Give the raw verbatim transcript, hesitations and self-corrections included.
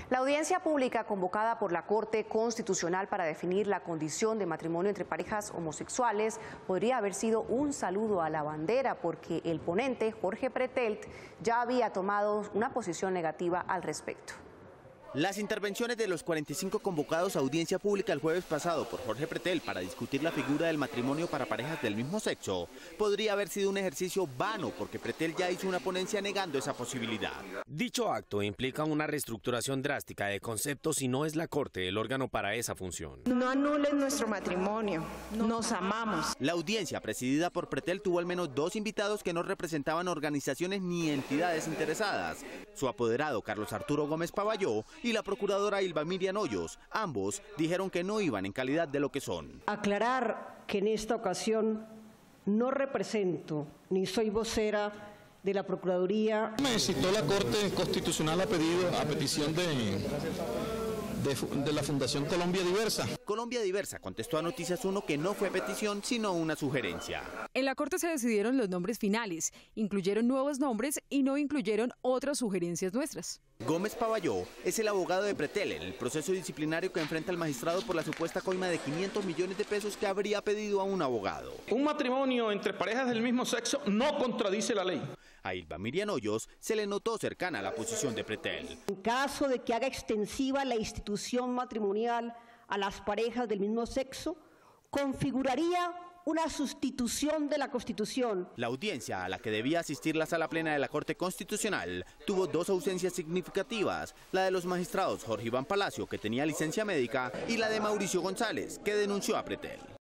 La audiencia pública convocada por la Corte Constitucional para definir la condición de matrimonio entre parejas homosexuales podría haber sido un saludo a la bandera, porque el ponente, Jorge Pretelt, ya había tomado una posición negativa al respecto. Las intervenciones de los cuarenta y cinco convocados a audiencia pública el jueves pasado por Jorge Pretelt para discutir la figura del matrimonio para parejas del mismo sexo podría haber sido un ejercicio vano, porque Pretelt ya hizo una ponencia negando esa posibilidad. Dicho acto implica una reestructuración drástica de conceptos y no es la Corte el órgano para esa función. No anulen nuestro matrimonio, nos amamos. La audiencia presidida por Pretelt tuvo al menos dos invitados que no representaban organizaciones ni entidades interesadas: su apoderado Carlos Arturo Gómez Pavalló y la procuradora Ilva Miriam Hoyos. Ambos dijeron que no iban en calidad de lo que son. Aclarar que en esta ocasión no represento ni soy vocera de la Procuraduría. Me citó la Corte Constitucional a pedido, a petición de, de, de la Fundación Colombia Diversa. Colombia Diversa contestó a Noticias uno que no fue petición, sino una sugerencia. En la Corte se decidieron los nombres finales, incluyeron nuevos nombres y no incluyeron otras sugerencias nuestras. Gómez Pavalló es el abogado de Pretelt en el proceso disciplinario que enfrenta al magistrado por la supuesta coima de quinientos millones de pesos que habría pedido a un abogado. Un matrimonio entre parejas del mismo sexo no contradice la ley. A Ilva Miriam Hoyos se le notó cercana a la posición de Pretelt. En caso de que haga extensiva la institución matrimonial a las parejas del mismo sexo, configuraría una sustitución de la Constitución. La audiencia, a la que debía asistir la Sala Plena de la Corte Constitucional, tuvo dos ausencias significativas: la de los magistrados Jorge Iván Palacio, que tenía licencia médica, y la de Mauricio González, que denunció a Pretelt.